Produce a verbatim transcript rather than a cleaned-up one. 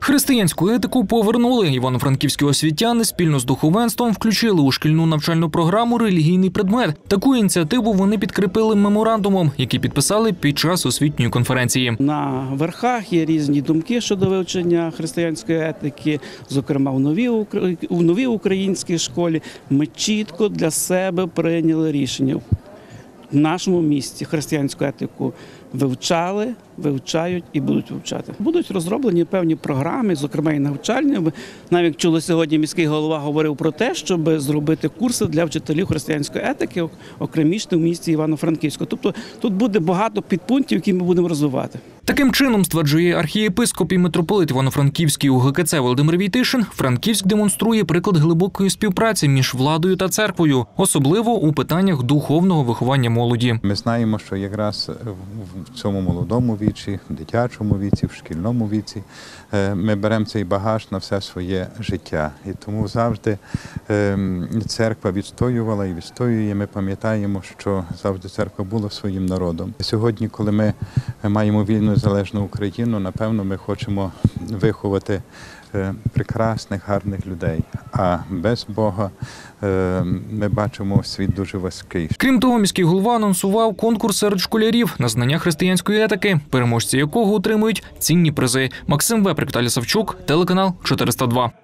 Християнську етику повернули. Івано-франківські освітяни спільно з духовенством включили у шкільну навчальну програму релігійний предмет. Таку ініціативу вони підкріпили меморандумом, який підписали під час освітньої конференції. На верхах є різні думки щодо вивчення християнської етики, зокрема в новій, в новій українській школі. Ми чітко для себе прийняли рішення. В нашому місті християнську етику вивчали, вивчають і будуть вивчати. Будуть розроблені певні програми, зокрема і навчальні. Навіть чули сьогодні, міський голова говорив про те, щоб зробити курси для вчителів християнської етики, окремішні в місті Івано-Франківську. Тобто тут буде багато підпунктів, які ми будемо розвивати. Таким чином, стверджує архієпископ і митрополит Івано-Франківський УГКЦ Володимир Війтишин, Франківськ демонструє приклад глибокої співпраці між владою та церквою, особливо у питаннях духовного виховання молоді. Ми знаємо, що якраз в цьому молодому віці, в дитячому віці, в шкільному віці ми беремо цей багаж на все своє життя. І тому завжди церква відстоювала і відстоює. Ми пам'ятаємо, що завжди церква була своїм народом. Сьогодні, коли ми маємо вільну залежну Україну, напевно, ми хочемо виховати прекрасних, гарних людей. А без Бога ми бачимо світ дуже важкий. Крім того, міський голова анонсував конкурс серед школярів на знання християнської етики, переможці якого отримують цінні призи. Максим Веприк, Віталій Савчук, телеканал чотириста два.